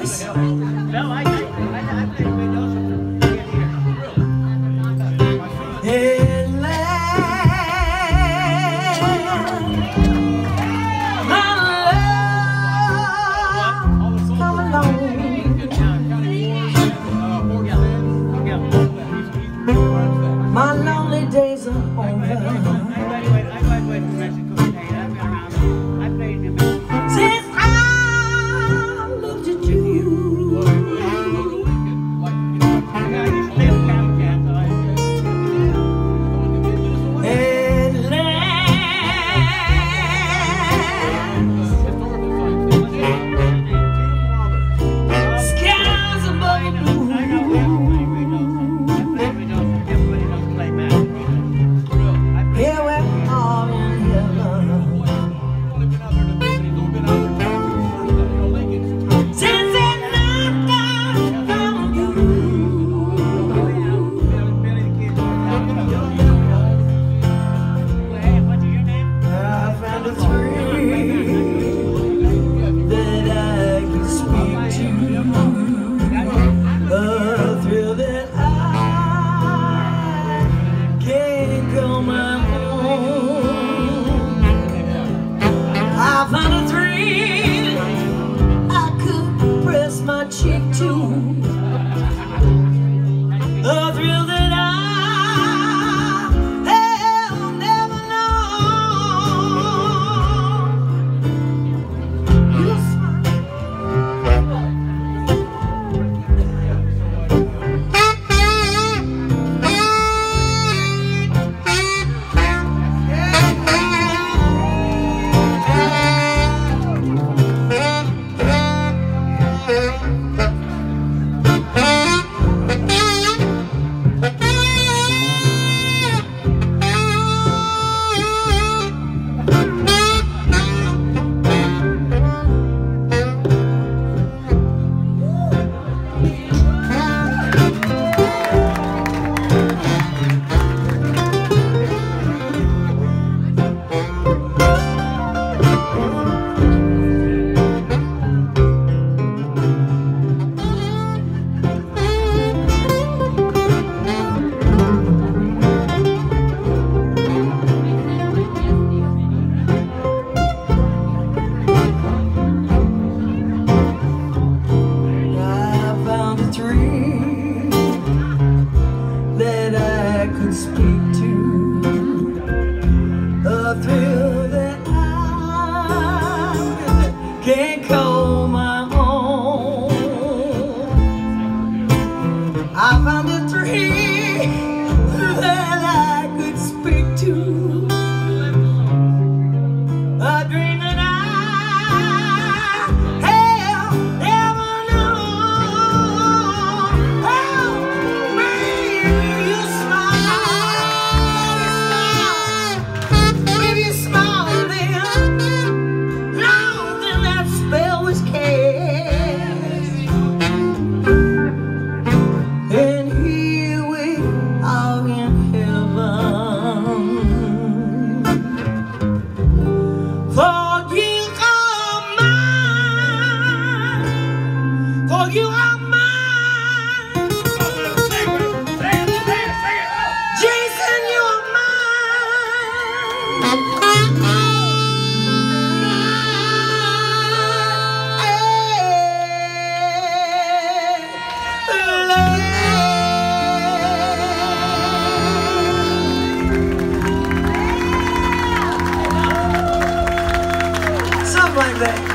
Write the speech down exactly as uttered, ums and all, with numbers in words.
voice. No, I, I, I, I played with those from the Hey, my lonely days are over. Since I looked at you, at last, skies above the blue. I found a thrill I could press my cheek to, a thrill that I have never known. You that I could speak to, a thrill that I can't call my own. I found a thrill that I could speak to, a dream that I you are mine. Jason, you are mine. Something like that.